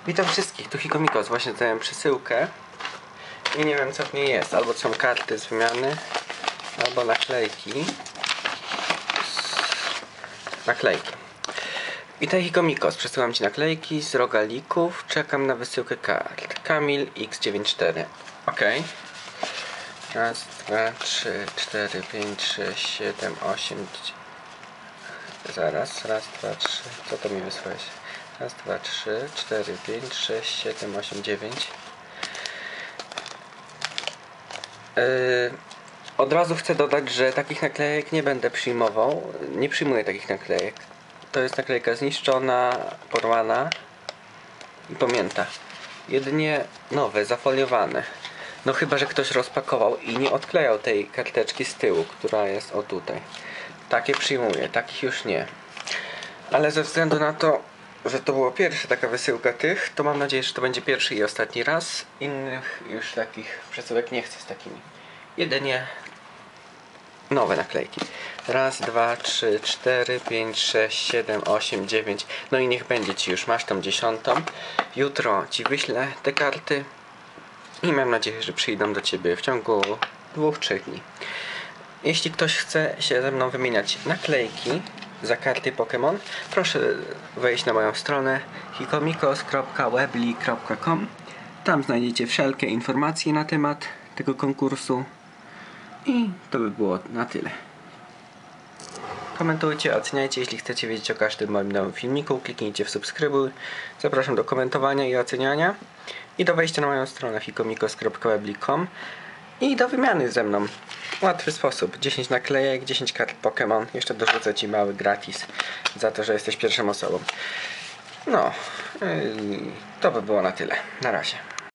Witam wszystkich, tu Hikomikos. Właśnie dostałem przesyłkę i nie wiem co w niej jest. Albo to są karty z wymiany, albo naklejki. Witaj Hikomikos, przesyłam Ci naklejki z rogalików. Czekam na wysyłkę kart. Kamil X94. Ok. Raz, dwa, trzy, cztery, pięć, sześć, siedem, osiem. Zaraz, raz, dwa, trzy. Co to mi wysłałeś? Raz, dwa, trzy, cztery, pięć, sześć, siedem, osiem, dziewięć. Od razu chcę dodać, że takich naklejek nie będę przyjmował. Nie przyjmuję takich naklejek. To jest naklejka zniszczona, porwana i pamięta. Jedynie nowe, zafoliowane. No chyba, że ktoś rozpakował i nie odklejał tej karteczki z tyłu, która jest o tutaj. Takie przyjmuję, takich już nie. Ale ze względu na to, że to była pierwsza taka wysyłka tych, to mam nadzieję, że to będzie pierwszy i ostatni raz. Innych już takich przesyłek nie chcę z takimi. Jedynie nowe naklejki. Raz, dwa, trzy, cztery, pięć, sześć, siedem, osiem, dziewięć. No i niech będzie Ci już, masz tą 10. Jutro Ci wyślę te karty i mam nadzieję, że przyjdą do Ciebie w ciągu 2-3 dni. Jeśli ktoś chce się ze mną wymieniać naklejki za karty Pokémon, proszę wejść na moją stronę hikomikos.webly.com. Tam znajdziecie wszelkie informacje na temat tego konkursu. I to by było na tyle. Komentujcie, oceniajcie, jeśli chcecie wiedzieć o każdym moim nowym filmiku, kliknijcie w subskrybuj. Zapraszam do komentowania i oceniania. I do wejścia na moją stronę hikomikos.webly.com i do wymiany ze mną. Łatwy sposób. 10 naklejek, 10 kart Pokémon. Jeszcze dorzucę Ci mały gratis za to, że jesteś pierwszą osobą. No, to by było na tyle. Na razie.